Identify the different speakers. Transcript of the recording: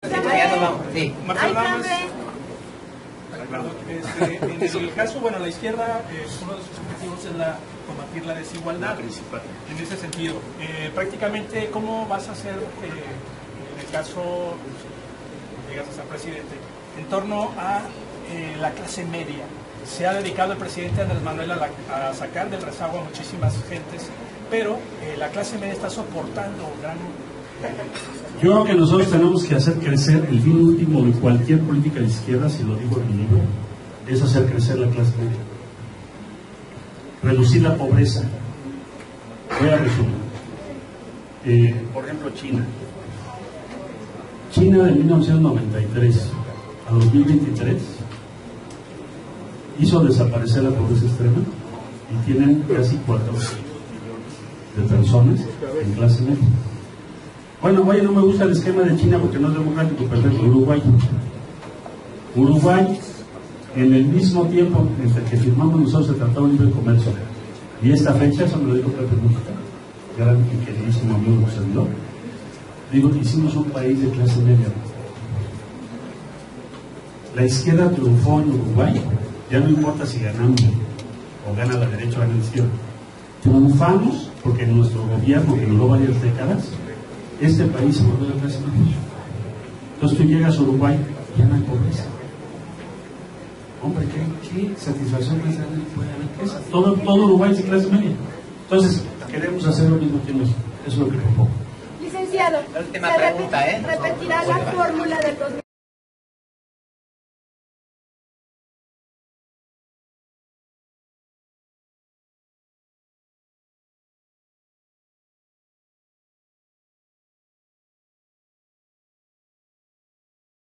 Speaker 1: Sí.
Speaker 2: Marcelo, nada más. En el caso, bueno, la izquierda, uno de sus objetivos es combatir la desigualdad. Principal. En ese sentido, prácticamente, ¿cómo vas a hacer, en el caso, llegas a ser presidente, en torno a la clase media? Se ha dedicado el presidente Andrés Manuel a sacar del rezago a muchísimas gentes, pero la clase media está soportando gran...
Speaker 3: Yo creo que nosotros tenemos que hacer crecer el fin último de cualquier política de izquierda, si lo digo en mi libro, es hacer crecer la clase media. Reducir la pobreza. Voy a resumir. Por ejemplo, China. China de 1993 a 2023 hizo desaparecer la pobreza extrema y tienen casi 4 millones de personas en clase media. Bueno, no me gusta el esquema de China porque no es democrático, pero es Uruguay. Uruguay, en el mismo tiempo entre que firmamos nosotros el Tratado de Libre Comercio y esta fecha, eso me lo dijo Pepe Mujica, gran y queridísimo amigo servidor, digo, hicimos un país de clase media. La izquierda triunfó en Uruguay, ya no importa si ganamos o gana la derecha o gana la izquierda. Triunfamos porque en nuestro gobierno, que duró varias décadas, este país se volvió de clase media. Entonces tú llegas a Uruguay y ya no hay pobreza. Hombre, ¿qué satisfacción más grande puede haber? Todo Uruguay es de clase media. Entonces, queremos hacer lo mismo que en México. Eso es lo que propongo.
Speaker 1: Licenciado,
Speaker 4: la última pregunta,
Speaker 1: repetirá la fórmula del 2000.